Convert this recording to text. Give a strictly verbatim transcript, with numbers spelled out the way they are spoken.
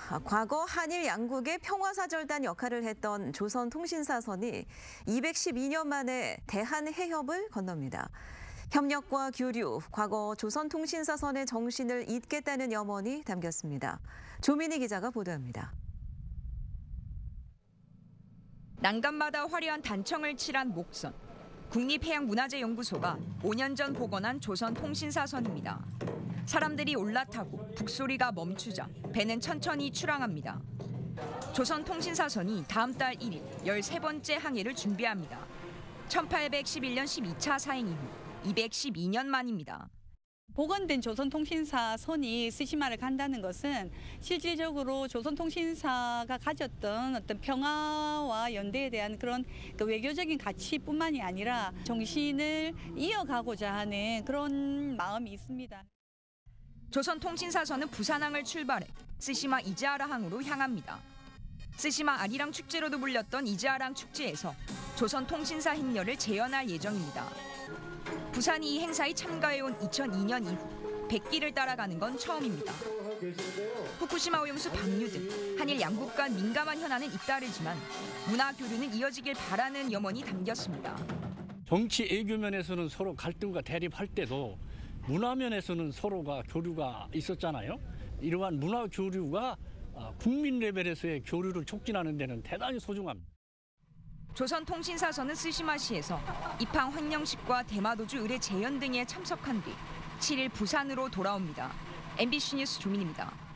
과거 한일 양국의 평화사절단 역할을 했던 조선통신사선이 이백십이 년 만에 대한해협을 건넙니다. 협력과 교류, 과거 조선통신사선의 정신을 잇겠다는 염원이 담겼습니다. 조민희 기자가 보도합니다. 난간마다 화려한 단청을 칠한 목선. 국립해양문화재연구소가 오 년 전 복원한 조선통신사선입니다. 사람들이 올라타고 북소리가 멈추자 배는 천천히 출항합니다. 조선통신사선이 다음 달 일 일 열세 번째 항해를 준비합니다. 천팔백십일 년 십이 차 사행 이후 이백십이 년 만입니다. 복원된 조선통신사선이 스시마를 간다는 것은 실질적으로 조선통신사가 가졌던 어떤 평화와 연대에 대한 그런 그 외교적인 가치뿐만이 아니라 정신을 이어가고자 하는 그런 마음이 있습니다. 조선통신사선은 부산항을 출발해 스시마 이즈하라항으로 향합니다. 스시마 아리랑 축제로도 불렸던 이즈하랑 축제에서 조선통신사 행렬을 재현할 예정입니다. 부산이 이 행사에 참가해온 이천이 년 이후 백기를 따라가는 건 처음입니다. 후쿠시마 오염수 방류 등 한일 양국 간 민감한 현안은 잇따르지만 문화 교류는 이어지길 바라는 염원이 담겼습니다. 정치 외교 면에서는 서로 갈등과 대립할 때도 문화 면에서는 서로가 교류가 있었잖아요. 이러한 문화 교류가 국민 레벨에서의 교류를 촉진하는 데는 대단히 소중합니다. 조선통신사선은 스시마시에서 입항 횡령식과 대마도주 의례 재현 등에 참석한 뒤 칠 일 부산으로 돌아옵니다. 엠비씨 뉴스 조민희입니다.